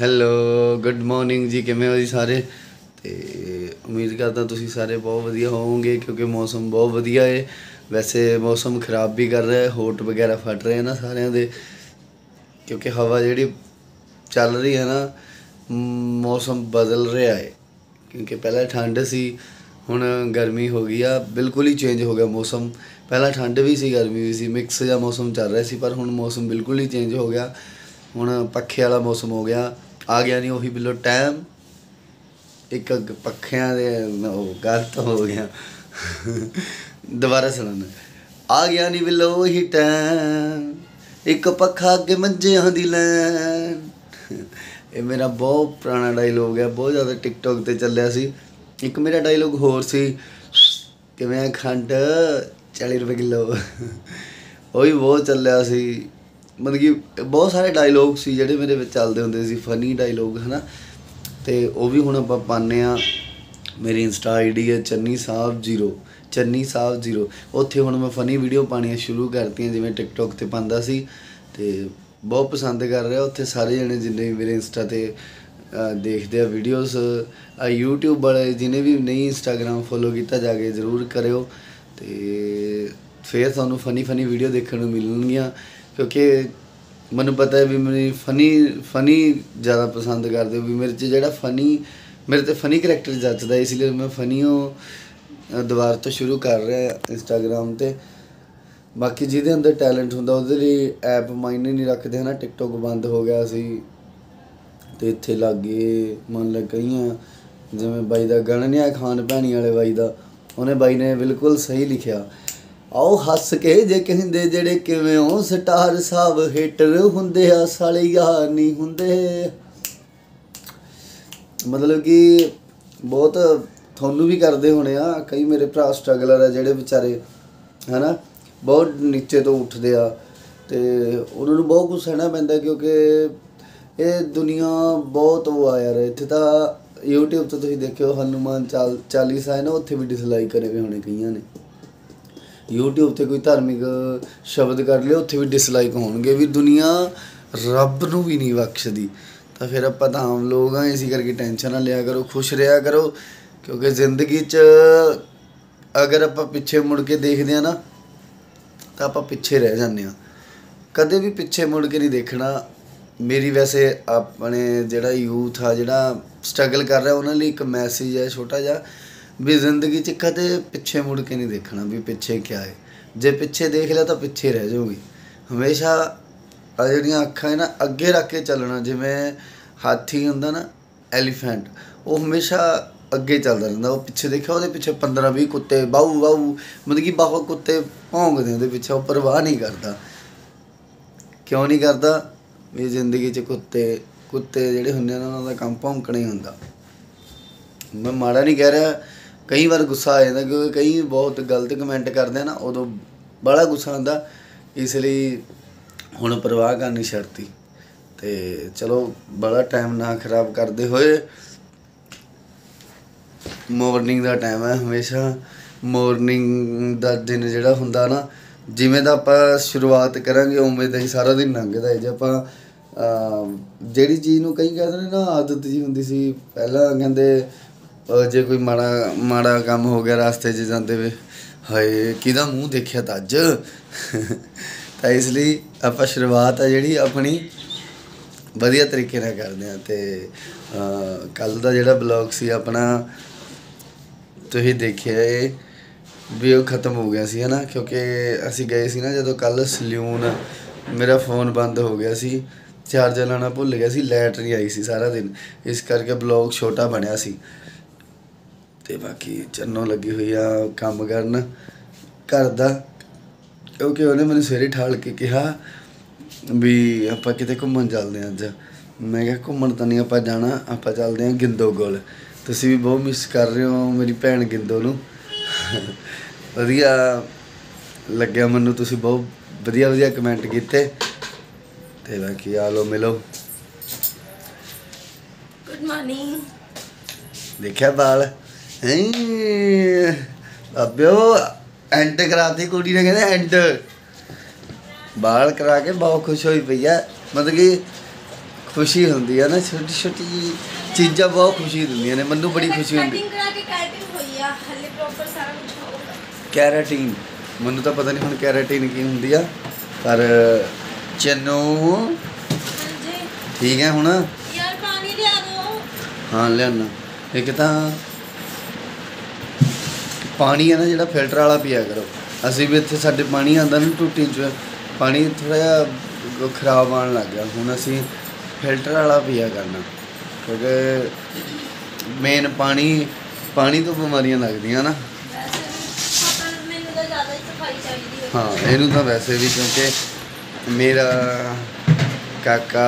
Hello good morning ਜੀ, ਕਿਵੇਂ ਹੋ ਜੀ ਸਾਰੇ। ਤੇ ਉਮੀਦ ਕਰਦਾ ਤੁਸੀਂ ਸਾਰੇ ਬਹੁਤ ਵਧੀਆ ਹੋਵੋਗੇ ਕਿਉਂਕਿ ਮੌਸਮ ਬਹੁਤ ਵਧੀਆ ਹੈ। ਵੈਸੇ ਮੌਸਮ ਖ਼ਰਾਬ ਵੀ ਕਰ ਰਿਹਾ, ਹੋਟ ਵਗੈਰਾ ਫਟ ਰਹੇ ਨਾ ਸਾਰਿਆਂ ਦੇ, ਕਿਉਂਕਿ ਹਵਾ ਜਿਹੜੀ ਚੱਲ ਰਹੀ ਹੈ ਨਾ, ਮੌਸਮ ਬਦਲ ਰਿਹਾ ਹੈ। ਕਿਉਂਕਿ ਪਹਿਲਾਂ ਠੰਡ ਸੀ, ਹੁਣ ਗਰਮੀ ਹੋ ਗਈ ਆ, ਬਿਲਕੁਲ ਹੀ ਚੇਂਜ ਹੋ ਗਿਆ ਮੌਸਮ। ਪਹਿਲਾਂ ਠੰਡ ਵੀ ਸੀ, ਗਰਮੀ ਵੀ ਸੀ, ਮਿਕਸ ਜਿਹਾ ਮੌਸਮ ਚੱਲ ਰਿਹਾ ਸੀ, ਪਰ ਹੁਣ ਮੌਸਮ ਬਿਲਕੁਲ ਹੀ ਚੇਂਜ ਹੋ ਗਿਆ। ਹੁਣ ਪੱਖੇ ਵਾਲਾ ਮੌਸਮ ਹੋ ਗਿਆ, ਆ ਗਿਆ ਨਹੀਂ ਉਹੀ ਬਿੱਲੋ ਟਾਈਮ। ਇੱਕ ਪੱਖਿਆਂ ਦੇ ਉਹ ਗਲਤ ਹੋ ਗਿਆ, ਦੁਬਾਰਾ ਸੁਣਾਉਣਾ। ਆ ਗਿਆ ਨਹੀਂ ਬਿੱਲੋ ਉਹੀ ਟਾਈਮ, ਇੱਕ ਪੱਖਾ ਅੱਗੇ ਮੰਜਿਆਂ ਦੀ ਲੈਣ। ਇਹ ਮੇਰਾ ਬਹੁਤ ਪੁਰਾਣਾ ਡਾਇਲੋਗ ਹੈ, ਬਹੁਤ ਜ਼ਿਆਦਾ ਟਿਕਟੋਕ 'ਤੇ ਚੱਲਿਆ ਸੀ। ਇੱਕ ਮੇਰਾ ਡਾਇਲੋਗ ਹੋਰ ਸੀ, ਕਿਵੇਂ ਖੰਡ 40 ਰੁਪਏ ਕਿੱਲੋ, ਉਹ ਵੀ ਬਹੁਤ ਚੱਲਿਆ ਸੀ। ਮਤਲਬ ਕਿ ਬਹੁਤ ਸਾਰੇ ਡਾਇਲੋਗ ਸੀ ਜਿਹੜੇ ਮੇਰੇ ਵਿੱਚ ਚੱਲਦੇ ਹੁੰਦੇ ਸੀ, ਫਨੀ ਡਾਇਲੋਗ ਹੈ ਨਾ। ਅਤੇ ਉਹ ਵੀ ਹੁਣ ਆਪਾਂ ਪਾਉਂਦੇ ਹਾਂ। ਮੇਰੀ ਇੰਸਟਾ ID ਹੈ ਚੰਨੀ ਸਾਹਿਬ 0, ਉੱਥੇ ਹੁਣ ਮੈਂ ਫਨੀ ਵੀਡੀਓ ਪਾਉਣੀਆਂ ਸ਼ੁਰੂ ਕਰਤੀਆਂ, ਜਿਵੇਂ ਟਿਕਟੋਕ 'ਤੇ ਪਾਉਂਦਾ ਸੀ। ਅਤੇ ਬਹੁਤ ਪਸੰਦ ਕਰ ਰਿਹਾ ਉੱਥੇ ਸਾਰੇ ਜਣੇ, ਜਿੰਨੇ ਵੀ ਮੇਰੇ ਇੰਸਟਾ 'ਤੇ ਦੇਖਦੇ ਆ ਵੀਡੀਓਜ਼। YouTube ਵਾਲੇ ਜਿਹਨੇ ਵੀ ਨਹੀਂ ਇੰਸਟਾਗ੍ਰਾਮ ਫੋਲੋ ਕੀਤਾ, ਜਾ ਕੇ ਜ਼ਰੂਰ ਕਰਿਓ। ਅਤੇ ਫਿਰ ਤੁਹਾਨੂੰ ਫਨੀ ਵੀਡੀਓ ਦੇਖਣ ਨੂੰ ਮਿਲਣਗੀਆਂ, ਕਿਉਂਕਿ ਮੈਨੂੰ ਪਤਾ ਹੈ ਵੀ ਮੈਨੂੰ ਫਨੀ ਜ਼ਿਆਦਾ ਪਸੰਦ ਕਰਦੇ ਹੋ, ਵੀ ਮੇਰੇ 'ਚ ਜਿਹੜਾ ਮੇਰੇ 'ਤੇ ਫਨੀ ਕਰੈਕਟਰ ਜੱਚਦਾ, ਇਸ ਲਈ ਮੈਂ ਫਨੀ ਦੁਬਾਰਾ ਤੋਂ ਸ਼ੁਰੂ ਕਰ ਰਿਹਾ ਇੰਸਟਾਗ੍ਰਾਮ 'ਤੇ। ਬਾਕੀ ਜਿਹਦੇ ਅੰਦਰ ਟੈਲੈਂਟ ਹੁੰਦਾ ਉਹਦੇ ਲਈ ਐਪ ਮਾਇਨੇ ਨਹੀਂ ਰੱਖਦੇ ਹੈ ਨਾ। ਟਿਕਟੋਕ ਬੰਦ ਹੋ ਗਿਆ ਸੀ ਅਤੇ ਇੱਥੇ ਲਾਗੇ ਮੰਨ ਲੈ ਕਈਆਂ, ਜਿਵੇਂ ਬਾਈ ਦਾ ਗਣਨਿਆ ਖਾਨ ਭੈਣੀ ਵਾਲੇ ਬਾਈ ਨੇ ਬਿਲਕੁਲ ਸਹੀ ਲਿਖਿਆ, ਆਓ ਹੱਸ ਕੇ ਜੇ ਕਹਿੰਦੇ ਜਿਹੜੇ ਕਿਵੇਂ ਹੋ ਸਟਾਰ ਸਾਹਿਬ, ਹੇਟਰ ਹੁੰਦੇ ਆ ਸਾਲੇ ਯਾਰ ਨਹੀਂ ਹੁੰਦੇ। ਮਤਲਬ ਕਿ ਬਹੁਤ ਤੁਹਾਨੂੰ ਵੀ ਕਰਦੇ ਹੋਣੇ ਆ, ਕਈ ਮੇਰੇ ਭਰਾ ਸਟਰਗਲਰ ਆ ਜਿਹੜੇ ਵਿਚਾਰੇ ਹੈ ਨਾ, ਬਹੁਤ ਨੀਚੇ ਤੋਂ ਉੱਠਦੇ ਆ, ਅਤੇ ਉਹਨਾਂ ਨੂੰ ਬਹੁਤ ਕੁਛ ਸਹਿਣਾ ਪੈਂਦਾ, ਕਿਉਂਕਿ ਇਹ ਦੁਨੀਆ ਬਹੁਤ ਉਹ ਆ ਯਾਰ। ਇੱਥੇ ਤਾਂ YouTube ਤੋਂ ਤੁਸੀਂ ਦੇਖਿਓ, ਹਨੂੰਮਾਨ ਚਾਲੀਸਾ ਹੈ ਨਾ, ਉੱਥੇ ਵੀ ਡਿਸਲਾਈਕ ਕਰੇ ਹੋਏ ਹੋਣੇ ਕਈਆਂ ਨੇ। YouTube 'ਤੇ ਕੋਈ ਧਾਰਮਿਕ ਸ਼ਬਦ ਕਰ ਲਿਓ, ਉੱਥੇ ਵੀ ਡਿਸਲਾਈਕ ਹੋਣਗੇ। ਵੀ ਦੁਨੀਆ ਰੱਬ ਨੂੰ ਵੀ ਨਹੀਂ ਬਖਸ਼ਦੀ। ਤਾਂ ਫਿਰ ਆਪਾਂ ਤਾਂ ਆਮ ਲੋਕ ਹਾਂ, ਇਸੀ ਕਰਕੇ ਟੈਨਸ਼ਨ ਨਾ ਲਿਆ ਕਰੋ, ਖੁਸ਼ ਰਿਹਾ ਕਰੋ, ਕਿਉਂਕਿ ਜ਼ਿੰਦਗੀ 'ਚ ਅਗਰ ਆਪਾਂ ਪਿੱਛੇ ਮੁੜ ਕੇ ਦੇਖਦੇ ਹਾਂ ਨਾ, ਤਾਂ ਆਪਾਂ ਪਿੱਛੇ ਰਹਿ ਜਾਂਦੇ ਹਾਂ। ਕਦੇ ਵੀ ਪਿੱਛੇ ਮੁੜ ਕੇ ਨਹੀਂ ਦੇਖਣਾ। ਮੇਰੀ ਵੈਸੇ ਆਪਣੇ ਜਿਹੜਾ ਯੂਥ ਆ, ਜਿਹੜਾ ਸਟਰਗਲ ਕਰ ਰਿਹਾ, ਉਹਨਾਂ ਲਈ ਇੱਕ ਮੈਸੇਜ ਹੈ ਛੋਟਾ ਜਿਹਾ, ਵੀ ਜ਼ਿੰਦਗੀ 'ਚ ਕਦੇ ਪਿੱਛੇ ਮੁੜ ਕੇ ਨਹੀਂ ਦੇਖਣਾ ਵੀ ਪਿੱਛੇ ਕਿਆ ਹੈ। ਜੇ ਪਿੱਛੇ ਦੇਖ ਲਿਆ ਤਾਂ ਪਿੱਛੇ ਰਹਿ ਜਾਊਗੀ। ਹਮੇਸ਼ਾ ਆ ਜਿਹੜੀਆਂ ਅੱਖਾਂ ਹੈ ਨਾ, ਅੱਗੇ ਰੱਖ ਕੇ ਚੱਲਣਾ। ਜਿਵੇਂ ਹਾਥੀ ਹੁੰਦਾ ਨਾ, ਐਲੀਫੈਂਟ, ਉਹ ਹਮੇਸ਼ਾ ਅੱਗੇ ਚੱਲਦਾ ਰਹਿੰਦਾ। ਉਹ ਪਿੱਛੇ ਦੇਖਿਆ, ਉਹਦੇ ਪਿੱਛੇ 15-20 ਕੁੱਤੇ ਬਾਊ ਮਤਲਬ ਕਿ ਬਹੁਤ ਕੁੱਤੇ ਭੌਂਕਦੇ ਉਹਦੇ ਪਿੱਛੇ, ਉਹ ਪਰਵਾਹ ਨਹੀਂ ਕਰਦਾ। ਕਿਉਂ ਨਹੀਂ ਕਰਦਾ? ਵੀ ਜ਼ਿੰਦਗੀ 'ਚ ਕੁੱਤੇ ਜਿਹੜੇ ਹੁੰਦੇ ਨੇ, ਉਹਨਾਂ ਦਾ ਕੰਮ ਭੌਂਕਣਾ ਹੀ ਹੁੰਦਾ। ਮੈਂ ਮਾੜਾ ਨਹੀਂ ਕਹਿ ਰਿਹਾ, ਕਈ ਵਾਰ ਗੁੱਸਾ ਆ ਜਾਂਦਾ, ਕਿਉਂਕਿ ਕਈ ਬਹੁਤ ਗਲਤ ਕਮੈਂਟ ਕਰਦੇ ਆ ਨਾ, ਉਦੋਂ ਬੜਾ ਗੁੱਸਾ ਆਉਂਦਾ। ਇਸ ਲਈ ਹੁਣ ਪਰਵਾਹ ਕਰਨੀ ਛੱਡਤੀ। ਅਤੇ ਚਲੋ ਬੜਾ ਟਾਈਮ ਨਾ ਖਰਾਬ ਕਰਦੇ ਹੋਏ, ਮੋਰਨਿੰਗ ਦਾ ਟਾਈਮ ਹੈ। ਹਮੇਸ਼ਾ ਮੋਰਨਿੰਗ ਦਾ ਦਿਨ ਜਿਹੜਾ ਹੁੰਦਾ ਨਾ, ਜਿਵੇਂ ਦਾ ਆਪਾਂ ਸ਼ੁਰੂਆਤ ਕਰਾਂਗੇ ਉਵੇਂ ਦਾ ਹੀ ਸਾਰਾ ਦਿਨ ਲੰਘਦਾ ਹੈ। ਜੇ ਆਪਾਂ ਜਿਹੜੀ ਚੀਜ਼ ਨੂੰ ਕਈ ਕਹਿੰਦੇ ਨੇ ਨਾ, ਆਦਤ ਜਿਹੀ ਹੁੰਦੀ ਸੀ ਪਹਿਲਾਂ, ਕਹਿੰਦੇ ਜੇ ਕੋਈ ਮਾੜਾ ਕੰਮ ਹੋ ਗਿਆ ਰਸਤੇ 'ਚ ਜਾਂਦੇ ਵੇ, ਹਾਏ ਕਿਹਦਾ ਮੂੰਹ ਦੇਖਿਆ ਤਾਂ ਅੱਜ। ਤਾਂ ਇਸ ਲਈ ਆਪਾਂ ਸ਼ੁਰੂਆਤ ਆ ਜਿਹੜੀ ਆਪਣੀ ਵਧੀਆ ਤਰੀਕੇ ਨਾਲ ਕਰਦੇ ਹਾਂ। ਅਤੇ ਕੱਲ੍ਹ ਦਾ ਜਿਹੜਾ ਬਲੌਗ ਸੀ ਆਪਣਾ, ਤੁਸੀਂ ਦੇਖਿਆ ਇਹ ਵੀ ਉਹ ਖ਼ਤਮ ਹੋ ਗਿਆ ਸੀ ਹੈ ਨਾ, ਕਿਉਂਕਿ ਅਸੀਂ ਗਏ ਸੀ ਨਾ ਜਦੋਂ ਕੱਲ੍ਹ ਸਲੂਨ, ਮੇਰਾ ਫ਼ੋਨ ਬੰਦ ਹੋ ਗਿਆ ਸੀ, ਚਾਰਜਰ ਲਾਉਣਾ ਭੁੱਲ ਗਿਆ ਸੀ, ਲਾਈਟ ਨਹੀਂ ਆਈ ਸੀ ਸਾਰਾ ਦਿਨ, ਇਸ ਕਰਕੇ ਬਲੌਗ ਛੋਟਾ ਬਣਿਆ ਸੀ। ਅਤੇ ਬਾਕੀ ਚੰਨੋ ਲੱਗੀ ਹੋਈ ਆ ਕੰਮ ਕਰਨ ਘਰ ਦਾ, ਕਿਉਂਕਿ ਉਹਨੇ ਮੈਨੂੰ ਸਵੇਰੇ ਠਾਲ ਕੇ ਕਿਹਾ ਵੀ ਆਪਾਂ ਕਿਤੇ ਘੁੰਮਣ ਚੱਲਦੇ ਹਾਂ ਅੱਜ। ਮੈਂ ਕਿਹਾ ਘੁੰਮਣ ਤਾਂ ਨਹੀਂ ਆਪਾਂ ਜਾਣਾ, ਆਪਾਂ ਚੱਲਦੇ ਹਾਂ ਗਿੰਦੋ ਕੋਲ। ਤੁਸੀਂ ਵੀ ਬਹੁਤ ਮਿਸ ਕਰ ਰਹੇ ਹੋ ਮੇਰੀ ਭੈਣ ਗਿੰਦੋ ਨੂੰ। ਵਧੀਆ ਲੱਗਿਆ ਮੈਨੂੰ, ਤੁਸੀਂ ਬਹੁਤ ਵਧੀਆ ਕਮੈਂਟ ਕੀਤੇ। ਅਤੇ ਬਾਕੀ ਆ ਲਓ ਮਿਲੋ। Good morning. ਦੇਖਿਆ ਬਾਲ ਬਾਬਿਓ ਐਂਡ ਕਰਾਤੀ ਕੁੜੀ ਨੇ, ਕਹਿੰਦੇ ਐਂਡ ਬਾਲ ਕਰਾ ਕੇ ਬਹੁਤ ਖੁਸ਼ ਹੋਈ ਪਈ ਆ। ਮਤਲਬ ਕਿ खुशी होंदी है ना, छोटी छोटी चीज़ां बहुत खुशी दिंदियां ने, मैनू बड़ी खुशी होंदी। कैराटीन मैनू तो पता नहीं हुण कैराटीन की होंदी आ, पर चन्नू ठीक है हुण यार पानी लिया दो। हाँ लियाना। एक तो पानी है ना जिहड़ा फिल्टर वाला पिया करो। असीं भी इत्थे साडे पानी आंदा ना टूटी च, पानी थोड़ा जिहा खराब आउण लग गया, हुण असीं फिल्टर वाला पिया करना, क्योंकि मेन पानी तो बीमारियां लगदियां ना। हाँ इनू तो वैसे भी, क्योंकि मेरा काका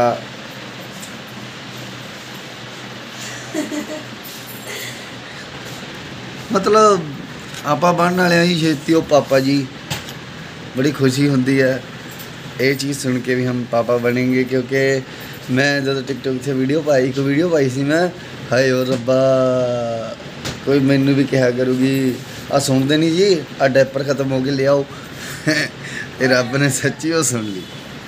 मतलब आपा बनने वाले ही छेती हो पापा जी, बड़ी खुशी होती है ये चीज़ सुन के भी हम पापा बनेंगे। क्योंकि मैं जब टिकटॉक से वीडियो पाई सी मैं, हाय ओ रब्बा कोई मैनू भी कहा करूगी आ सुनते नहीं जी, आ डायपर खत्म हो गए ले आओ ते रब ने सच्ची वो सुन ली।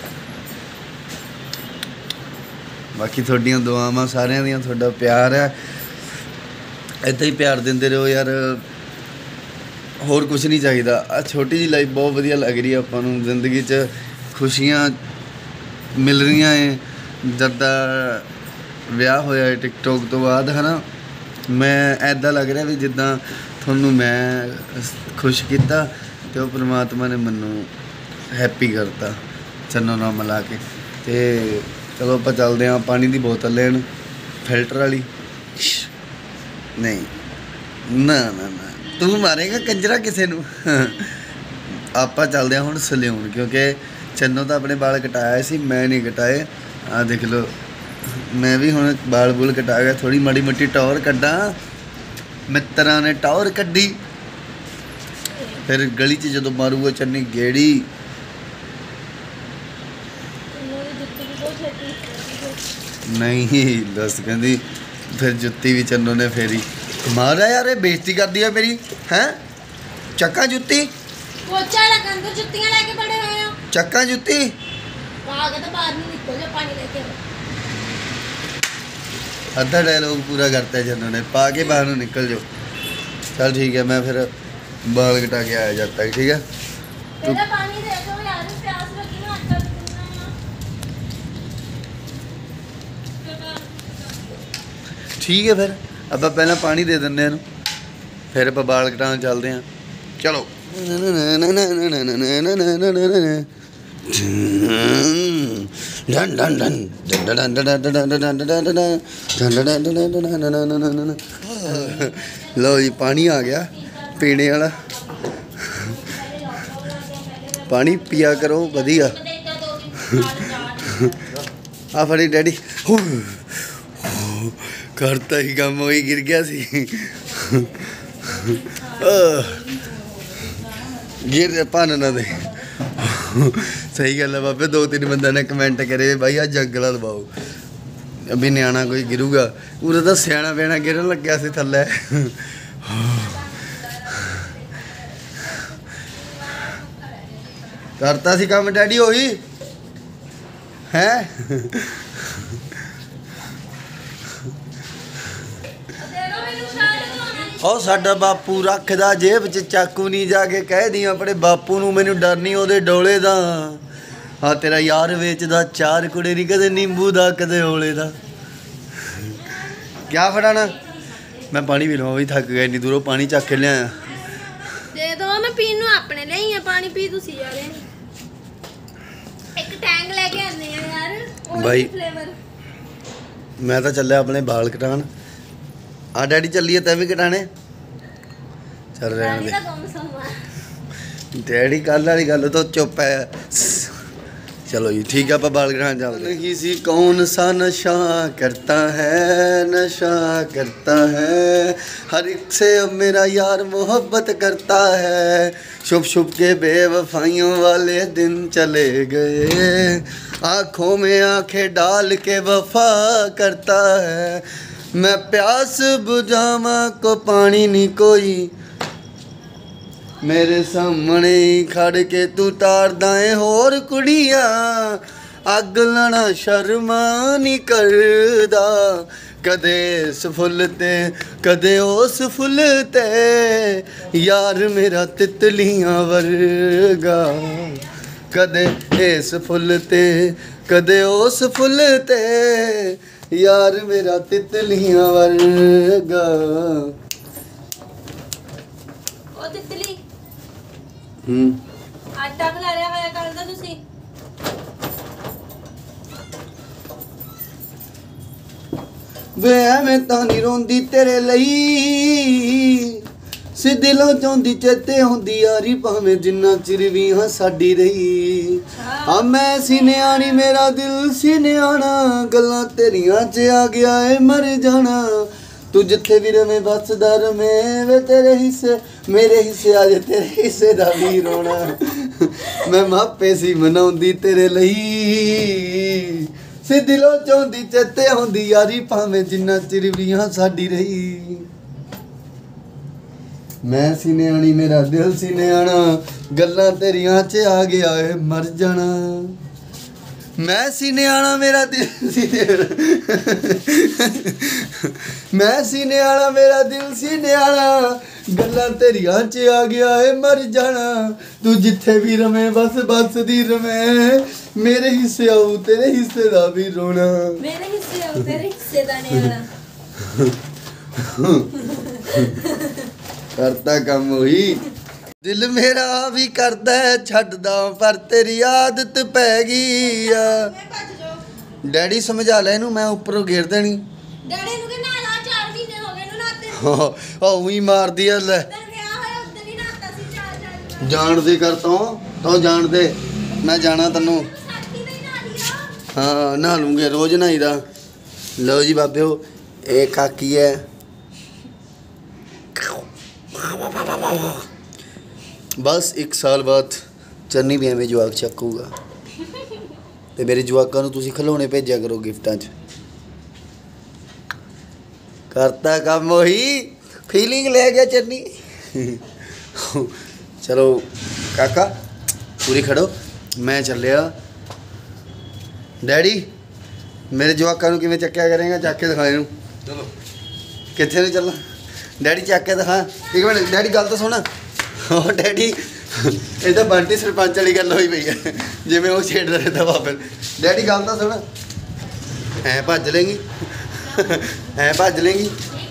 बाकी थोड़ियां दुआवां सारियां दियां, थोड़ा प्यार है, इदा ही प्यार देंदे रहो यार, होर कुछ नहीं चाहिए। आ छोटी जी लाइफ बहुत वधिया लग रही है आपां नूं, जिंदगी च खुशियां मिल रही हैं। जब दा विआह होया है टिकटॉक तो बाद है ना, मैं ऐदा लग रहा भी जिद्दां थोनू मैं खुश किया तो परमात्मा ने मैनू हैप्पी करता चन्नो नाल मिला के। तो चलो आप चलते हैं पानी की बोतल लेन, फिल्टर वाली नहीं ना ना ना तू मारेगा कंजरा किसी नू आप चलते हैं हुण सलून, क्योंकि चन्नो तो अपने बाल कटाया सी, मैं नहीं कटाए। आ देख लो मैं भी हुण बाल बूल कटा गया, थोड़ी माड़ी मोटी टौर कड्डा, मित्तरां ने टौर कड्डी, फिर गली च जो मारूगा चन्नी गेड़ी। नहीं दस कहती फिर जुत्ती भी चन्नो ने फेरी मारा यार, बेइज्जती कर दी है मेरी हैं। चक्का जुत्ती पोछा लगन तो जुत्तियां लेके पड़े हुए हो, चक्का जुत्ती आगे तो बाहर नहीं निकल जा, पानी लेके आओ। अद्धा डायलॉग पूरा करता है चन्नो ने, पा के बाहर निकल जाओ। चल ठीक है, मैं फिर बाल कटा के आया जाता है, ठीक है। तेरा पानी दे दो यार, प्यास लगी ना, आटा भी गूंदना है। ठीक है फिर अब पहला पानी दे दें इनू, फिर आप बाल कटाने चलते हैं। चलो लो जी पानी आ गया पीने वाला, पानी पिया करो वधिया। आ फड़ी डैडी करता ही काम वही गिर गया सी गिर भन ना दे सही गल है बाबे। 2-3 बंदा ने कमेंट करे भाई आ जंगल दबाओ, अभी न्याणा कोई गिरूगा, पूरा तो सियाणा पैना गिरन लग्या सी थल्ले। करता सी काम डैडी होई है ਉਹ ਸਾਡਾ ਬਾਪੂ ਰੱਖਦਾ ਜੇਬ 'ਚ ਚਾਕੂ ਨਹੀਂ, ਜਾ ਕੇ ਕਹਿ ਦੀ ਆਪਣੇ ਬਾਪੂ ਨੂੰ ਮੈਨੂੰ ਡਰ ਨਹੀਂ ਉਹਦੇ ਡੋਲੇ ਦਾ। ਹਾਂ ਤੇਰਾ ਯਾਰ ਵੇਚਦਾ 4 ਕੁੜੇ ਨਹੀਂ, ਕਦੇ ਨਿੰਬੂ ਦਾ ਕਦੇ ਔਲੇ ਦਾ। ਕਿਆ ਫੜਾਣਾ ਮੈਂ ਪਾਣੀ ਪੀ ਲਵਾਂ ਵੀ, ਥੱਕ ਗਿਆ ਇੰਨੀ ਦੂਰੋਂ ਪਾਣੀ ਚੱਕ ਕੇ ਲਿਆਇਆ। ਦੇ ਦੋ ਮੈਂ ਪੀਣ ਨੂੰ ਆਪਣੇ ਲਈ ਆ ਪਾਣੀ, ਪੀ ਤੁਸੀਂ ਯਾਰ। ਇੱਕ ਟੈਂਕ ਲੈ ਕੇ ਆਨੇ ਆ ਯਾਰ ਬਾਈ ਫਲੇਵਰ। ਮੈਂ ਤਾਂ ਚੱਲਿਆ ਆਪਣੇ ਬਾਲ ਕਟਾਣ। ਆ ਡੈਡੀ ਚੱਲੀਏ ਤੈਂ ਵੀ ਕਟਾਣੇ ਚੱਲ ਰਹਿਣ ਦੇ डैडी कल वाली गल तो चुप है। चलो जी ठीक है, आप बाल कटाने चलते। नहीं सी कौन सा नशा करता है हर एक से अब मेरा यार मोहब्बत करता है। छुप छुप के बेवफाइयों वाले दिन चले गए, आँखों में आँखें डाल के वफा करता है। मैं प्यास बुझावा को पानी नहीं कोई, मेरे सामने ही खड़ के तू तार दाएं होर कुड़िया ਅੱਗ ਲਾਣਾ ਸ਼ਰਮਾ ਨਹੀਂ ਕਰਦਾ ਕਦੇ ਇਸ ਫੁੱਲ ਤੇ ਕਦੇ ਉਸ ਫੁੱਲ ਤੇ ਯਾਰ ਮੇਰਾ ਤਿਤਲੀਆਂ ਵਰਗਾ ਕਦੇ ਇਸ ਫੁੱਲ ਤੇ ਕਦੇ ਉਸ ਫੁੱਲ ਤੇ ਯਾਰ ਮੇਰਾ ਤਿਤਲੀਆਂ ਵਰਗਾ। ਉਹ ਤਿਤਲੀ ਹੂੰ ਆਟਾ ਖਲਾਰਿਆ ਹੋਇਆ ਕਰਦਾ ਤੁਸੀਂ। ਵੇ ਐਵੇਂ ਤਾਂ ਨਹੀਂ ਰੋਂਦੀ ਤੇਰੇ ਲਈ ਸੀ ਦਿਲੋਂ ਚਾਹੁੰਦੀ ਚੇਤੇ ਹੁੰਦੀ ਯਾਰੀ ਭਾਵੇਂ ਜਿੰਨਾ ਚਿਰ ਵੀ ਹਾਂ ਸਾਡੀ ਰਹੀ। ਆ ਮੈਂ ਸੀ ਨਿਆਣੀ ਮੇਰਾ ਦਿਲ ਸੀ ਨਿਆਣਾ ਗੱਲਾਂ ਤੇਰੀਆਂ 'ਚ ਆ ਗਿਆ ਏ ਮਰ ਜਾਣਾ ਤੂੰ ਜਿੱਥੇ ਵੀ ਰਵੇਂ ਬਸਦਾ ਰਵੇਂ ਵੇ ਤੇਰੇ ਹਿੱਸੇ ਮੇਰੇ ਹਿੱਸੇ ਆ ਜੇ ਤੇਰੇ ਹਿੱਸੇ ਦਾ ਵੀ ਰੋਣਾ ਮੈਂ ਮਾਪੇ ਸੀ ਮਨਾਉਂਦੀ ਤੇਰੇ ਲਈ ਸੀ ਦਿਲੋਂ ਚਾਹੁੰਦੀ ਚੇਤੇ ਹੁੰਦੀ ਯਾਰੀ ਭਾਵੇਂ ਜਿੰਨਾ ਚਿਰ ਵੀ ਹਾਂ ਸਾਡੀ ਰਹੀ। ਮੈਂ ਸੀ ਨਿਆਣੀ ਮੇਰਾ ਦਿਲ ਸੀ ਨਿਆਣਾ ਗੱਲਾਂ ਤੇਰੀਆਂ 'ਚ ਆ ਗਿਆ ਏ ਮਰ ਜਾਣਾ ਮੈਂ ਸੀ ਨਿਆਣਾ ਮੇਰਾ ਦਿਲ ਸੀ ਮੈਂ ਸੀ ਨਿਆਣਾ ਮੇਰਾ ਦਿਲ ਸੀ ਨਿਆਣਾ ਗੱਲਾਂ ਤੇਰੀਆਂ 'ਚ ਆ ਗਿਆ ਏ ਮਰ ਜਾਣਾ ਤੂੰ ਜਿੱਥੇ ਵੀ ਰਵੇਂ ਬਸ ਬਸਦੀ ਰਵੇਂ ਮੇਰੇ ਹਿੱਸੇ ਆਊ ਤੇਰੇ ਹਿੱਸੇ ਦਾ ਵੀ ਰੋਣਾ ਮੇਰੇ ਹਿੱਸੇ ਆਉ ਤੇਰੇ ਹਿੱਸੇ ਦਾ ਨਿਆਣਾ। ਕਰਤਾ ਕੰਮ ਹੋਈ ਦਿਲ ਮੇਰਾ ਵੀ ਕਰਦਾ ਛੱਡਦਾ ਪਰ ਤੇਰੀ ਆਦਤ ਪੈ ਗਈ ਆ। ਡੈਡੀ ਸਮਝਾ ਲੈ ਇਹਨੂੰ ਮੈਂ ਉੱਪਰੋਂ ਘੇਰ ਦੇਣੀ। ਡੈਡੀ ਨੂੰ ਕਿ ਨਾਲਾ 4 ਮਹੀਨੇ ਹੋ ਗਏ ਨੂੰ ਨਾਤੇ ਉਹ ਉਹੀ ਮਾਰਦੀ ਆ ਲੈ ਤੇ ਵਿਆਹ ਹੋਇਆ ਉਦੋਂ ਹੀ ਨਾਤਾ ਸੀ 4 ਜਾਣਦੇ ਕਰ ਤੂੰ ਜਾਣਦੇ ਮੈਂ ਜਾਣਾ ਤੈਨੂੰ ਸਾਥੀ ਦੇ ਨਾਲ ਹੀ ਆ। ਹਾਂ ਨਹਾ ਲੂੰਗੇ ਰੋਜ਼ ਨਹਾਈਦਾ। ਲਓ ਜੀ ਬਾਬਿਓ ਇਹ ਕਾਕੀ ਹੈ ਬਸ 1 ਸਾਲ ਬਾਅਦ ਚੰਨੀ ਵੀ ਐਵੇਂ ਜਵਾਕ ਚੱਕੂਗਾ ਤੇ ਮੇਰੇ ਜਵਾਕਾਂ ਨੂੰ ਤੁਸੀਂ ਖਿਡੌਣੇ ਭੇਜਿਆ ਕਰੋ ਗਿਫਟਾਂ 'ਚ। ਕਰਤਾ ਕੰਮ ਉਹੀ ਫੀਲਿੰਗ ਲੈ ਗਿਆ ਚੰਨੀ। ਚਲੋ ਕਾਕਾ ਪੂਰੀ ਖੜੋ ਮੈਂ ਚੱਲਿਆ। ਡੈਡੀ ਮੇਰੇ ਜਵਾਕਾਂ ਨੂੰ ਕਿਵੇਂ ਚੱਕਿਆ ਕਰੇਗਾ ਚੱਕ ਕੇ ਦਿਖਾ ਇਹਨੂੰ। ਚਲੋ ਕਿੱਥੇ ਨੂੰ ਚੱਲਾਂ ਡੈਡੀ ਚੱਕ ਕੇ ਦਿਖਾ। 1 ਮਿੰਟ ਡੈਡੀ ਗੱਲ ਤਾਂ ਸੁਣ। ਉਹ ਡੈਡੀ ਇਹ ਤਾਂ ਬੰਟੀ ਸਰਪੰਚ ਵਾਲੀ ਗੱਲ ਹੋਈ ਪਈ ਹੈ ਜਿਵੇਂ ਉਹ ਛੇੜਦਾ ਰਹਿੰਦਾ ਬਾਬਲ। ਡੈਡੀ ਗੱਲ ਤਾਂ ਸੁਣ ਐਂ ਭੱਜ ਲੇਂਗੀ ਐਂ ਭੱਜ ਲੇਂਗੀ।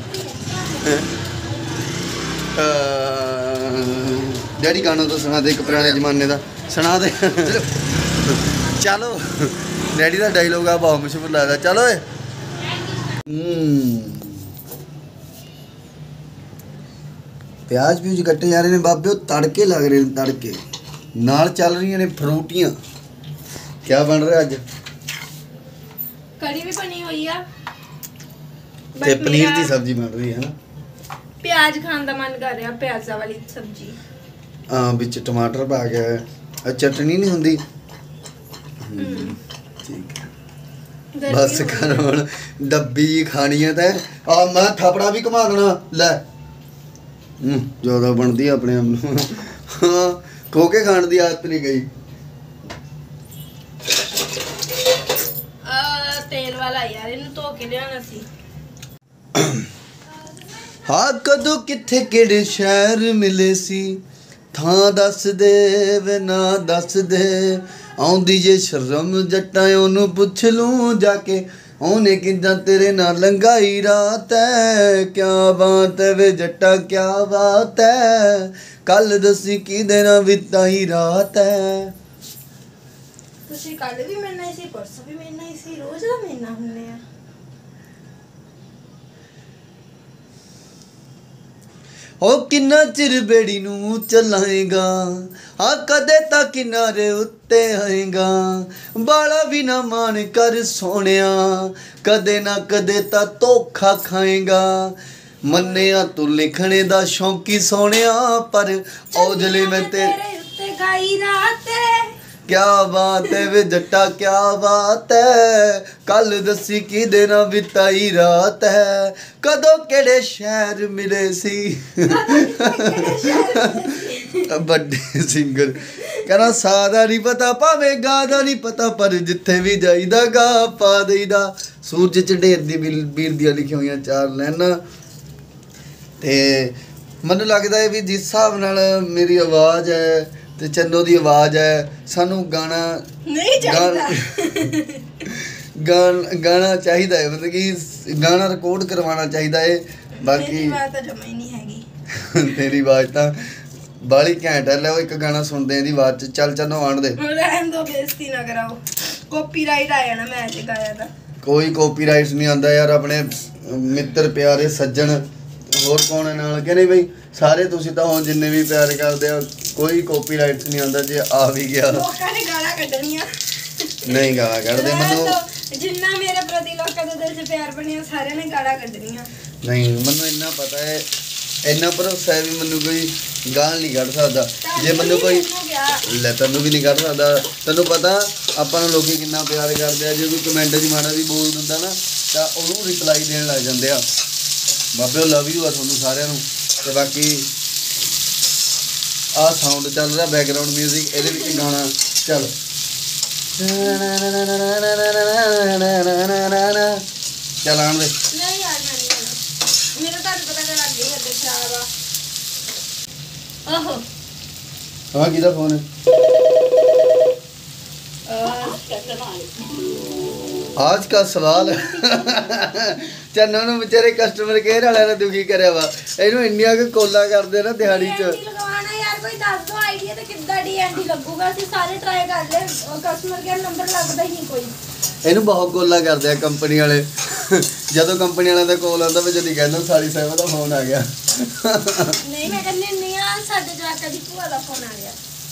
ਡੈਡੀ ਗਾਣਾ ਤਾਂ ਸੁਣਾ ਦੇ ਇੱਕ ਪੁਰਾਣੇ ਜ਼ਮਾਨੇ ਦਾ ਸੁਣਾ ਦੇ। ਚਲੋ ਡੈਡੀ ਦਾ ਡਾਇਲੋਗ ਆ ਬਹੁਤ ਮਸ਼ਹੂਰ ਲੱਗਦਾ। ਚਲੋ ਓਏ ਪਿਆਜ਼ ਪਿਊਜ਼ ਕੱਟੇ ਜਾ ਰਹੇ ਨੇ ਬਾਬੇ ਉਹ ਤੜਕੇ ਲੱਗ ਰਹੇ ਨੇ ਤੜਕੇ ਨਾਲ ਚੱਲ ਰਹੀਆਂ ਨੇ ਫਰੂਟੀਆਂ। ਕੀ ਬਣ ਰਿਹਾ ਅੱਜ? ਕੜੀ ਵੀ ਬਣੀ ਹੋਈ ਆ ਤੇ ਪਨੀਰ ਦੀ ਸਬਜ਼ੀ ਬਣ ਰਹੀ ਹੈ ਨਾ। ਪਿਆਜ਼ ਖਾਣ ਦਾ ਮਨ ਕਰ ਰਿਹਾ ਪਿਆਜ਼ਾਂ ਵਾਲੀ ਸਬਜ਼ੀ। ਵਿੱਚ ਟਮਾਟਰ ਪਾ ਕੇ ਚਟਨੀ ਨਹੀਂ ਹੁੰਦੀ। ਠੀਕ ਹੈ ਬਸ ਕਰ ਹੁਣ ਡੱਬੀ ਖਾਣੀ ਹੈ ਤੇ ਆ ਮੈਂ ਥਾਪੜਾ ਵੀ ਘੁਮਾ ਦੇਣਾ ਲੈ। ਜ਼ਿਆਦਾ ਬਣਦੀ ਆਪਣੇ ਆਪ ਨੂੰ ਹਾਂ ਖੋ ਕੇ ਖਾਣ ਦੀ ਆਦਤ ਨਹੀਂ ਗਈ। ਤੇਲ ਵਾਲਾ ਯਾਰ ਇਹਨੂੰ ਧੋ ਕੇ ਲਿਆਉਣਾ ਸੀ। ਹਾਂ ਕਦੋਂ ਕਿੱਥੇ ਕਿਹੜੇ ਸ਼ਹਿਰ ਮਿਲੇ ਸੀ ਥਾਂ ਦੱਸ ਦੇ ਵੇ ਨਾ ਦੱਸ ਦੇ ਆਉਂਦੀ ਜੇ ਸ਼ਰਮ ਜੱਟਾਂ ਉਹਨੂੰ ਪੁੱਛ ਲੂੰ ਜਾ ਕੇ ਉਹਨੇ ਕਿੱਦਾਂ ਤੇਰੇ ਨਾਲ ਲੰਘਾਈ ਰਾਤ ਹੈ। ਕਿਆ ਬਾਤ ਹੈ ਵੇ ਜੱਟਾ ਕਿਆ ਬਾਤ ਹੈ ਕੱਲ ਦੱਸੀ ਕਿਹਦੇ ਨਾਲ ਬਿਤਾਈ ਰਾਤ ਹੈ। ਤੁਸੀਂ ਕੱਲ ਵੀ ਮੇਰੇ ਨਾਲ ਸੀ ਪਰਸੋਂ ਵੀ ਮੇਰੇ ਨਾਲ ਸੀ ਰੋਜ਼ ਦਾ ਮੇਰੇ ਨਾਲ ਹੁੰਦੇ ਆ। ਉਹ ਕਿੰਨਾ ਚਿਰ ਬੇੜੀ ਨੂੰ ਚਲਾਏਗਾ ਆ ਕਦੇ ਤਾਂ ਕਿਨਾਰੇ ਉੱਤੇ ਆਏਗਾ ਬਾਲਾ ਵੀ ਨਾ ਮਾਨ ਕਰ ਸੋਹਣਿਆ ਕਦੇ ਨਾ ਕਦੇ ਤਾਂ ਧੋਖਾ ਖਾਏਗਾ ਮੰਨਿਆ ਤੂੰ ਲਿਖਣੇ ਦਾ ਸ਼ੌਂਕੀ ਸੋਹਣਿਆ ਪਰ ਔਜਲੇ ਮੈਂ ਤੇਰੇ ਉੱਤੇ ਗਾਈ ਰਾਤ क्या बात है वे जट्टा क्या बात है कल दसी किदे ना बिताई रात है कदों केड़े शहर मिले सी बड़े सिंगर ਕਹਿੰਦਾ ਸਾ ਦਾ ਨਹੀਂ ਪਤਾ ਭਾਵੇਂ ਗਾ ਦਾ ਨਹੀਂ ਪਤਾ ਪਰ ਜਿੱਥੇ ਵੀ ਜਾਈਦਾ ਗਾ ਪਾ ਦੇਈਦਾ। ਸੂਰਜ ਚੜੇਰ ਦੀ ਵੀਰ ਦੀਆਂ ਲਿਖੀਆਂ ਹੋਈਆਂ 4 ਲਾਈਨਾਂ। ਤੇ ਮੈਨੂੰ ਲੱਗਦਾ ਹੈ ਵੀ ਜਿਸ ਹਿਸਾਬ ਨਾਲ ਮੇਰੀ ਆਵਾਜ਼ ਹੈ ਤੇ ਚੰਨੋ ਦੀ ਆਵਾਜ਼ ਹੈ, ਸਾਨੂੰ ਗਾਣਾ ਨਹੀਂ ਚਾਹੀਦਾ ਗਾਣਾ ਚਾਹੀਦਾ ਹੈ, ਮਤਲਬ ਕਿ ਗਾਣਾ ਰਿਕਾਰਡ ਕਰਵਾਉਣਾ ਚਾਹੀਦਾ ਹੈ। ਬਾਕੀ ਮੇਰੀ ਆਵਾਜ਼ ਤਾਂ ਜਮਾ ਹੀ ਨਹੀਂ ਹੈਗੀ। ਤੇਰੀ ਆਵਾਜ਼ ਤਾਂ ਬਾਲੀ ਘੈਂਟ ਹੈ। ਲਓ ਇੱਕ ਗਾਣਾ ਸੁਣਦੇ ਇਹਦੀ ਆਵਾਜ਼ ਚ। ਚੱਲ ਚੰਨੋ ਆਣ ਦੇ। ਰਹਿਣ ਦੋ, ਬੇਇੱਜ਼ਤੀ ਨਾ ਕਰਾਓ, ਕਾਪੀਰਾਈਟ ਆ ਜਾਣਾ ਮੈਂ ਜੇ ਗਾਇਆ ਤਾਂ। ਕੋਈ ਕਾਪੀਰਾਈਟਸ ਨਹੀਂ ਆਉਂਦਾ ਯਾਰ। ਆਪਣੇ ਮਿੱਤਰ ਪਿਆਰੇ ਸੱਜਣ ਹੋਰ ਕੌਣ ਨਾਲ ਕਿ ਨਹੀਂ ਬਈ, ਸਾਰੇ ਤੁਸੀਂ ਤਾਂ ਹੁਣ ਜਿੰਨੇ ਵੀ ਪਿਆਰ ਕਰਦੇ ਆ, ਕੋਈ ਕਾਪੀਰਾਈਟਸ ਨਹੀਂ ਆਉਂਦਾ। ਜੇ ਆ ਵੀ ਗਿਆ ਲੋਕਾਂ ਨੇ ਗਾਲਾਂ ਕੱਢਣੀਆਂ। ਨਹੀਂ ਗਾਲਾਂ ਕੱਢਦੇ ਮੈਨੂੰ। ਜਿੰਨਾ ਮੇਰੇ ਪ੍ਰਤੀ ਲੋਕਾਂ ਦੇ ਦਿਲ 'ਚ ਪਿਆਰ ਬਣਿਆ ਸਾਰਿਆਂ ਨੇ ਗਾਲਾਂ ਕੱਢਣੀਆਂ। ਨਹੀਂ ਮੈਨੂੰ ਇੰਨਾ ਪਤਾ ਹੈ, ਇੰਨਾ ਭਰੋਸਾ ਹੈ ਵੀ ਮੈਨੂੰ ਕੋਈ ਗਾਲ ਨਹੀਂ ਕੱਢ ਸਕਦਾ। ਜੇ ਮੈਨੂੰ ਕੋਈ ਲੈ ਤੈਨੂੰ ਵੀ ਨਹੀਂ ਕੱਢ ਸਕਦਾ। ਤੈਨੂੰ ਪਤਾ ਆਪਾਂ ਨੂੰ ਲੋਕੀ ਕਿੰਨਾ ਪਿਆਰ ਕਰਦੇ ਆ। ਜੇ ਕੋਈ ਕਮੈਂਟ 'ਚ ਮਾੜਾ ਵੀ ਬੋਲ ਦਿੰਦਾ ਨਾ ਤਾਂ ਉਹਨੂੰ ਰਿਪਲਾਈ ਦੇਣ ਲੱਗ ਜਾਂਦੇ ਆ। ਬਾਬੇ ਲਵ ਯੂ ਆ ਤੁਹਾਨੂੰ ਸਾਰਿਆਂ ਨੂੰ। ਤੇ ਬਾਕੀ ਆਹ ਸਾਊਂਡ ਚੱਲ ਰਿਹਾ ਬੈਕਗਰਾਊਂਡ ਮਿਊਜ਼ਿਕ, ਇਹਦੇ ਵਿੱਚ ਗਾਣਾ ਚੱਲ ਚੱਲ ਆਣ ਦੇ। ਨਹੀਂ ਯਾਰ ਮੈਂ ਨਹੀਂ ਗਾਣਾ, ਮੇਰਾ ਤਾਂ ਪਤਾ ਕਿ ਲੱਗ ਗਈ ਹੱਦ ਖਰਾਬ ਆ। ओहो हाँ किधर फोन है आज का सवाल चन्नो ने बेचारे कस्टमर केयर वाले ने दुखी करे वा इनु इंडिया के कोला करदे ना दिहाड़ी च लगवाना यार कोई दस दो आईडिया ते किद्दां डीएनडी लगूगा ਅਸੀਂ ਸਾਰੇ ਟਰਾਈ ਕਰ ਲਏ ਕਸਟਮਰ ਕੇਅਰ ਨੰਬਰ ਲੱਗਦਾ ਹੀ ਨਹੀਂ ਕੋਈ ਇਹਨੂੰ ਬਹੁਤ ਕੋਲਾ ਕਰਦੇ ਆ ਕੰਪਨੀ ਵਾਲੇ ਜਦੋਂ ਕੰਪਨੀ ਵਾਲਿਆਂ ਦਾ ਕੋਲ ਆਉਂਦਾ ਵੇ ਜਦੀ ਕਹਿੰਦਾ ਸਾਲੀ ਸਾਹਿਬ ਦਾ ਫੋਨ ਆ ਗਿਆ ਨਹੀਂ ਮੈਂ ਕਹਿੰਦੀ ਨਹੀਂ ਆ ਸਾਡੇ ਜਵਾਕਾਂ ਦੀ ਭੂਆ ਦਾ ਫੋਨ ਆ ਗਿਆ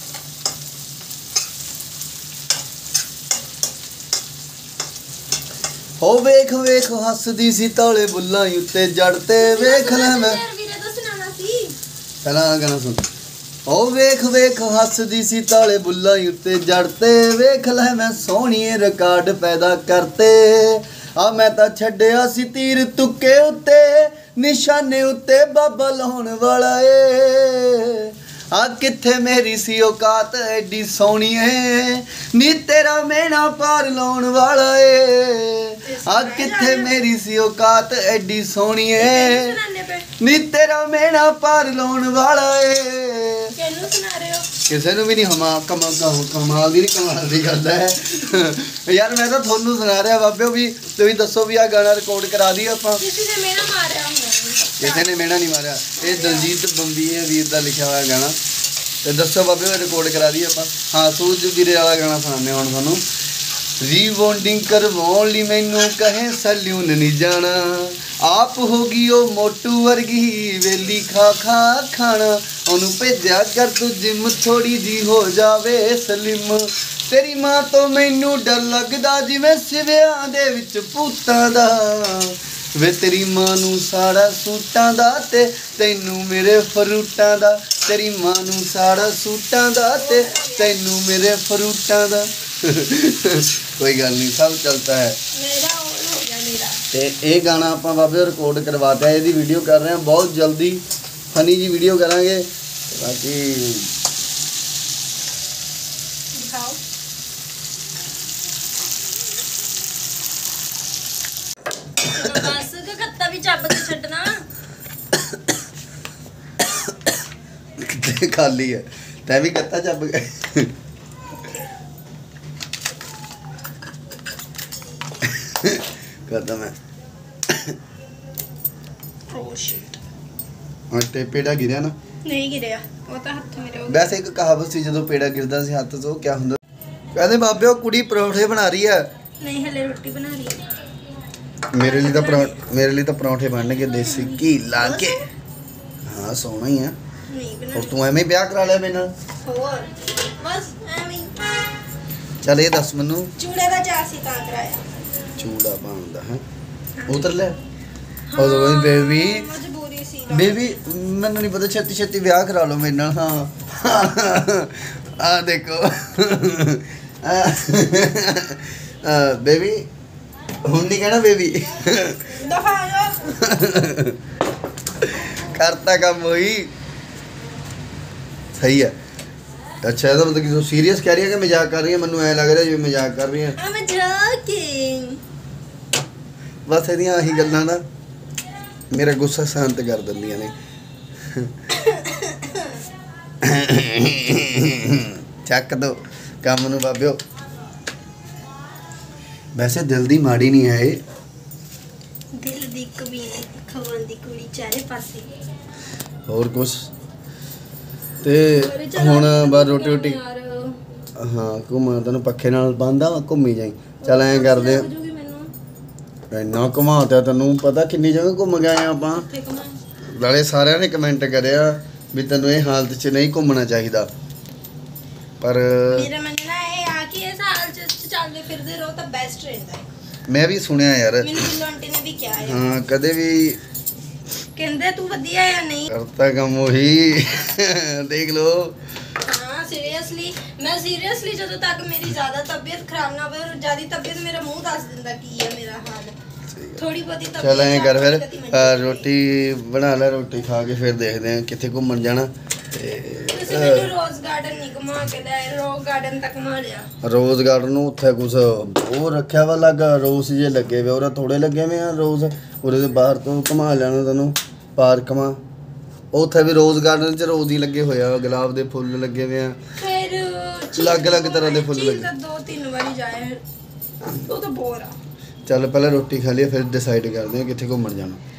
हो वेख वेख हसदी सी ताले बुल्ला उत्ते जड़ते वेख ले मैं ਵੀਰੇ ਤੋਂ ਸੁਣਾਉਣਾ ਸੀ पहला गाना सुन ओ वेख वेख हसदी सी ताले बुल्ला उत्ते जड़ते वेख ले मैं सोहणीए रिकॉर्ड पैदा करते आ मैं तां छड्डिया सी तीर तुक्के उत्ते निशाने उत्ते बाबा लाउण वाला ए आ किथे मेरी सी औकात एडी सोहनी है नी तेरा मेना पार लाउण वाला ए आ किथे मेरी सी औकात एडी सोहनी है नी तेरा मेना पार लाउण वाला ए ਕਿਹਨੂੰ ਸੁਣਾ ਰਹੇ ਹੋ ਕਿਸੇ ਨੂੰ ਵੀ ਨਹੀਂ ਕਮਾਲ ਦੀ ਗੱਲ ਹੈ ਯਾਰ ਮੈਂ ਤਾਂ ਤੁਹਾਨੂੰ ਸੁਣਾ ਰਿਹਾ ਬਾਬਿਓ ਵੀ ਤੁਸੀਂ ਦੱਸੋ ਵੀ ਆ ਗਾਣਾ ਰਿਕਾਰਡ ਕਰਾ ਦਈਏ ਆਪਾਂ ਕਿਸੇ ਨੇ ਮੇਨਾ ਮਾਰਿਆ ਹੁੰਦਾ ਕਿਸੇ ਨੇ ਮੇਣਾ ਨਹੀਂ ਮਾਰਿਆ ਇਹ ਦਲਜੀਤ ਬੰਬੀਏ ਵੀਰ ਦਾ ਲਿਖਿਆ ਹੋਇਆ ਗਾਣਾ ਤੇ ਦੱਸੋ ਬਾਬਿਓ ਰਿਕਾਰਡ ਕਰਾ ਦਈਏ ਆਪਾਂ ਹਾਂ ਸੂਰਜ ਵੀਰੇ ਵਾਲਾ ਗਾਣਾ ਸੁਣਾਉਂਦੇ ਹੁਣ ਤੁਹਾਨੂੰ ਰੀਬੌਂਡਿੰਗ ਕਰਵਾਉਣ ਲਈ ਮੈਨੂੰ ਕਹੇ ਸੈਲੂਨ ਨਹੀਂ ਜਾਣਾ ਆਪ ਹੋ ਗਈ ਉਹ ਮੋਟੂ ਵਰਗੀ ਵੇਲੀ ਖਾ ਖਾਣਾ ਉਹਨੂੰ ਭੇਜਿਆ ਕਰ ਤੂੰ ਜਿਮ ਥੋੜੀ ਜੀ ਹੋ ਜਾਵੇ ਸਲਿਮ ਤੇਰੀ ਮਾਂ ਤੋਂ ਮੈਨੂੰ ਡਰ ਲੱਗਦਾ ਜਿਵੇਂ ਸਿਵਿਆਂ ਦੇ ਵਿੱਚ ਭੂਤਾਂ ਦਾ ਵੇ ਤੇਰੀ ਮਾਂ ਨੂੰ ਸਾੜਾ ਸੂਟਾਂ ਦਾ ਤੇ ਤੈਨੂੰ ਮੇਰੇ ਫਰੂਟਾਂ ਦਾ ਤੇਰੀ ਮਾਂ ਨੂੰ ਸਾੜਾ ਸੂਟਾਂ ਦਾ ਤੇ ਤੈਨੂੰ ਮੇਰੇ ਫਰੂਟਾਂ ਦਾ कोई गल नहीं सब चलता है मेरा ऑन हो गया मेरा ते ये गाना ਆਪਾਂ ਬਾਬੇ ਰਿਕਾਰਡ ਕਰਵਾਤਾ ਹੈ ਇਹਦੀ ਵੀਡੀਓ ਕਰ ਰਹੇ ਹਾਂ ਬਹੁਤ ਜਲਦੀ ਫਨੀ ਜੀ ਵੀਡੀਓ ਕਰਾਂਗੇ ਬਾਕੀ दिखाओ बस का कत्ता भी ਚੱਬ के ਛੱਡਣਾ ਕਿਤੇ ਖਾਲੀ ਹੈ ਤੈ ਵੀ ਕੱਤਾ ਚੱਬ ਗਿਆ करता मैं ओह शिट और ते पेड़ा गिरया ना नहीं गिरया वो तो हाथ मेरे हो वैसे एक कहावत सी ਜਦੋਂ पेड़ा गिरदा ਸੀ ਹੱਥ ਤੋਂ ਕੀ ਹੁੰਦਾ ਕਹਿੰਦੇ ਬਾਬੇ ਉਹ ਕੁੜੀ ਪਰੌਂਠੇ ਬਣਾ ਰਹੀ ਹੈ नहीं हले रोटी बना रही है ਮੇਰੇ ਲਈ ਤਾਂ ਪਰੌਂਠੇ ਬਣਨਗੇ ਦੇਸੀ ਘੀ ਲਾ ਕੇ ਹਾਂ ਸੋਹਣਾ ਹੀ ਆ नहीं बना और ਤੂੰ ਐਵੇਂ ਵਿਆਹ ਕਰਾ ਲਿਆ ਮੇਰੇ ਨਾਲ और बस एवें ਚੱਲ ਇਹ ਦੱਸ ਮੈਨੂੰ चूड़े का चाह सी ਤਾਂ ਕਰਾਇਆ ਚੂੜਾ ਪਾਉਂਦਾ ਹੈ ਉਤਰ ਲੈ ਉਹ ਬੇਬੀ ਮਜਬੂਰੀ ਸੀ ਬੇਬੀ ਮੈਨੂੰ ਨਹੀਂ ਪਤਾ ਛੇਤੀ ਛੇਤੀ ਵਿਆਹ ਕਰਾ ਲਓ ਮੇਰੇ ਨਾਲ ਹਾਂ ਆ ਦੇਖੋ ਬੇਬੀ ਹੁਣ ਨਹੀਂ ਕਹਿਣਾ ਬੇਬੀ ਦਫਾ ਜਾ ਕਰਤਾ ਕੰਮ ਹੋਈ ਸਹੀ ਹੈ ਅੱਛਾ ਇਹਦਾ ਮਤਲਬ ਕਿ ਤੂੰ ਸੀਰੀਅਸ ਕਹਿ ਰਹੀ ਹੈ ਕਿ ਮਜ਼ਾਕ ਕਰ ਰਹੀ ਹੈ? ਮੈਨੂੰ ਐ ਲੱਗ ਰਿਹਾ ਜਿਵੇਂ ਮਜ਼ਾਕ ਕਰ ਰਹੀ ਹੈ। I'm joking. ਬਸ ਇਹਦੀਆਂ ਆਹੀ ਗੱਲਾਂ ਨਾ ਮੇਰਾ ਗੁੱਸਾ ਸ਼ਾਂਤ ਕਰ ਦਿੰਦੀਆਂ ਨੇ। ਚੱਕ ਦੋ ਕੰਮ ਨੂੰ ਬਾਬਿਓ। ਵੈਸੇ ਦਿਲ ਦੀ ਮਾੜੀ ਨਹੀਂ ਹੈ ਇਹ। ਦਿਲ ਦੀ ਕਮੀਨੀ ਖਵਾਉਣ ਦੀ ਕੁੜੀ ਚਾਰੇ ਪਾਸੇ। ਹੋਰ ਕੁਛ ਤੇ ਹੁਣ ਬਾਹਰ ਰੋਟੀ ਹਾਂ ਘੁੰਮਣ ਤੈਨੂੰ ਪੱਖੇ ਨਾਲ ਬੰਦਾ ਘੁੰਮੀ ਜਾਈ। ਚੱਲ ਐਂ ਕਰਦੇ ਆ ਇੰਨਾ ਘੁਮਾਤਾ ਤੈਨੂੰ ਪਤਾ ਕਿੰਨੀ ਜਗ੍ਹਾ ਘੁੰਮ ਗਏ ਆ ਆਪਾਂ। ਨਾਲੇ ਸਾਰਿਆਂ ਨੇ ਕਮੈਂਟ ਕਰਿਆ ਵੀ ਤੈਨੂੰ ਇਹ ਹਾਲਤ 'ਚ ਨਹੀਂ ਘੁੰਮਣਾ ਚਾਹੀਦਾ ਪਰ ਮੇਰਾ ਮੰਨਣਾ ਇਹ ਆ ਕਿ ਇਸ ਹਾਲਤ 'ਚ ਚੱਲਦੇ ਫਿਰਦੇ ਰਹੋ ਤਾਂ ਬੈਸਟ ਰਹਿੰਦਾ ਹੈ। ਮੈਂ ਵੀ ਸੁਣਿਆ ਯਾਰ ਮੈਨੂੰ ਬਿੱਲੂ ਆਂਟੀ ਨੇ ਵੀ ਕਿਹਾ ਹੈ। ਹਾਂ ਕਦੇ ਵੀ ਕਹਿੰਦੇ ਤੂੰ ਵਧੀਆ ਜਾਂ ਨਹੀਂ ਕਰਤਾ ਕੰਮ ਉਹੀ ਦੇਖ ਲੋ। ਹਾਂ ਸੀਰੀਅਸਲੀ ਮੈਂ ਸੀਰੀਅਸਲੀ ਜਦੋਂ ਤੱਕ ਮੇਰੀ ਜ਼ਿਆਦਾ ਤਬੀਅਤ ਖਰਾਬ ਨਾ ਹੋਵੇ ਔਰ ਜਿਆਦੀ ਤਬੀਅਤ ਮੇਰਾ ਮੂੰਹ ਦੱਸ ਦਿੰਦਾ ਕੀ ਹੈ ਮੇਰਾ ਹਾਲ। ਥੋੜੀ ਬਹੁਤੀ ਤਬੀਅਤ ਚੱਲ ਐਂ ਕਰ ਫਿਰ ਰੋਟੀ ਬਣਾ ਲੈ। ਰੋਟੀ ਖਾ ਕੇ ਫਿਰ ਦੇਖਦੇ ਆ ਕਿੱਥੇ ਘੁੰਮਣ ਜਾਣਾ। ਤੇ ਤੁਸੀਂ ਮੈਨੂੰ ਰੋਜ਼ ਗਾਰਡਨ ਨਹੀਂ ਘੁਮਾ ਕੇ ਲੈ ਰੋਜ਼ ਗਾਰਡਨ ਤੱਕ ਘੁਮਾ ਲਿਆ। ਰੋਜ਼ ਗਾਰਡਨ ਨੂੰ ਉੱਥੇ ਕੁਛ ਉਹ ਰੱਖਿਆ ਵਾ ਲੱਗ ਰੋਜ਼ ਜੇ ਲੱਗੇ ਵੇ ਉਹਦਾ ਥੋੜੇ ਲੱਗੇ ਵੇ ਆ ਰੋਜ਼ ਉਹਦੇ ਦੇ ਬਾਹਰ ਤੋਂ ਘੁਮਾ ਲੈਣਾ ਤੈਨੂੰ ਪਾਰਕ ਮਾ। ਉੱਥੇ ਵੀ ਰੋਜ਼ ਗਾਰਡਨ 'ਚ ਰੋਜ਼ ਹੀ ਲੱਗੇ ਹੋਏ ਆ ਗੁਲਾਬ ਦੇ ਫੁੱਲ ਲੱਗੇ ਵੇ ਆ ਫਿਰ ਅਲੱਗ-ਅਲੱਗ ਤਰ੍ਹਾਂ ਦੇ ਫੁੱਲ ਲੱਗੇ। ਤਾਂ 2-3 ਵਾਰੀ ਜਾਏ ਉਹ ਤਾਂ ਬੋਰ ਆ। ਚੱਲ ਪਹਿਲਾਂ ਰੋਟੀ ਖਾ ਲਈਏ ਫਿਰ ਡਿਸਾਈਡ ਕਰਦੇ ਆ ਕਿੱਥੇ ਘੁੰਮਣ ਜਾਣਾ।